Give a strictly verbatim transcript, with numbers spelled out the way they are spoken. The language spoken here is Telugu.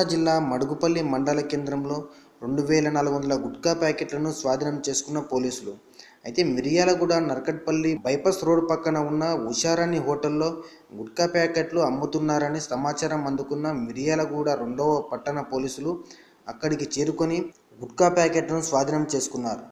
జిల్లా మడుగుపల్లి మండల కేంద్రంలో రెండు వేల నాలుగు వందల గుట్కా ప్యాకెట్లను స్వాధీనం చేసుకున్న పోలీసులు. అయితే మిర్యాలగూడ నర్కట్పల్లి బైపాస్ రోడ్ పక్కన ఉన్న ఉషారాణి హోటల్లో గుట్కా ప్యాకెట్లు అమ్ముతున్నారని సమాచారం అందుకున్న మిర్యాలగూడ రెండవ పట్టణ పోలీసులు అక్కడికి చేరుకొని గుట్కా ప్యాకెట్లను స్వాధీనం చేసుకున్నారు.